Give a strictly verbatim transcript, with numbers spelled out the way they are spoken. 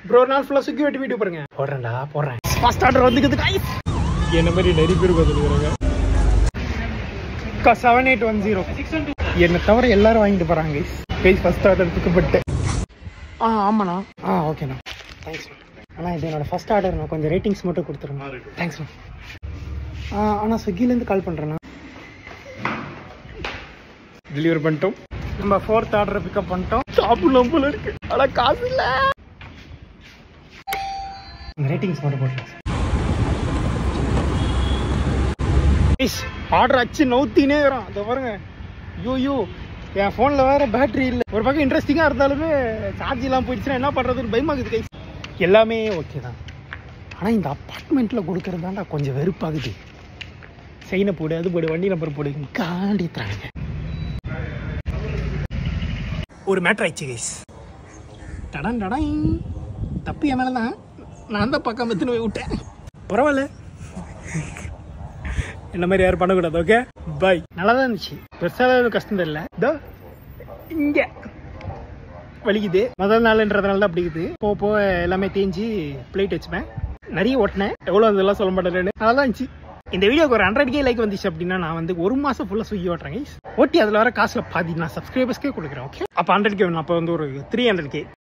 Bro நாள் ஃபுல்லா சுக்கி வெட்டி வீடியோ பாருங்க. போடுறேன்டா போடுறேன். ஃபர்ஸ்ட் ஆர்டர் வந்துக்குது गाइस. என்ன மாதிரி நிறைய பேர் வந்துருக்காங்க. செவன் எயிட் ஒன் ஜீரோ என்ன தவிர எல்லாரும் வாங்கிட்டு போறாங்க गाइस. गाइस ஃபர்ஸ்ட் ஆர்டர் துக்கப்பட்டு. ஆ ஆமாண்ணா. ஆ ஓகேண்ணா. தேங்க்ஸ். அண்ணா இது என்னோட ஃபர்ஸ்ட் ஆர்டர். நான் கொஞ்சம் ரேட்டிங்ஸ் மட்டும் கொடுத்துருங்க. தேங்க்ஸ். ஆ அண்ணா ஸ்விக்கிலேருந்து கால் பண்ணுறேண்ணா. டெலிவரி பண்ணிட்டோம். நம்ம ஃபோர்த் ஆர்டரை பிக்கப் பண்ணிட்டோம். சாப்பிடலாம் போல இருக்கு. ஆனால் காசு இல்லை. ரேட்டிங்ஸ் மட்டும் போட்டுருங்க. ஆர்டர் அச்சு நவுத்தினே வரும். அதை பாருங்க. ஐயோ ஐயோ என் ஃபோனில் வேறு பேட்டரி இல்லை. ஒரு பக்கம் இன்ட்ரெஸ்டிங்காக இருந்தாலுமே சார்ஜ் இல்லாமல் போயிடுச்சுன்னா என்ன பண்ணுறதுன்னு பயமாகுது கைஸ். எல்லாமே ஓகே தான். ஆனால் இந்த அப்பார்ட்மெண்ட்டில் கொடுக்குறதாண்டா கொஞ்சம் வெறுப்பாகுது. செயினை போடு, அது போடு, வண்டி நம்பர் போடு, காண்டி தராங்க. ஒரு மேட்ரு ஆயிடுச்சு கைஸ். டடன் டடன் தப்பு என் மேலே தான். நான் தான் பக்கம் எத்துன்னு போய் விட்டேன். பரவாயில்ல, என்ன மாதிரி யாரும் பண்ணக்கூடாது. Okay bye. நல்லா தான் இருந்துச்சு. பெருசாக கஷ்டம் இல்லை. இதோ இங்கே வலிக்குது. முதல் நாள்ன்றதுனால தான் அப்படி இருக்குது. போக போக எல்லாமே தேஞ்சு பிளேட் வச்சுப்பேன். நிறைய ஓட்டினேன். எவ்வளோ அதெல்லாம் சொல்ல மாட்டேன். நல்லா தான் இருந்துச்சு. இந்த வீடியோக்கு ஒரு ஹண்ட்ரட் கே லைக் வந்துச்சு அப்படின்னா நான் வந்து ஒரு மாதம் ஃபுல்லாக சுகி ஓட்டுறேன். ஓட்டி அதில் வர காசில் பாதி நான் சப்ஸ்கிரைபர்ஸ்க்கே கொடுக்குறேன். ஓகே அப்போ ஹண்ட்ரட் கே வேணும். அப்போ வந்து ஒரு த்ரீ ஹண்ட்ரட் கே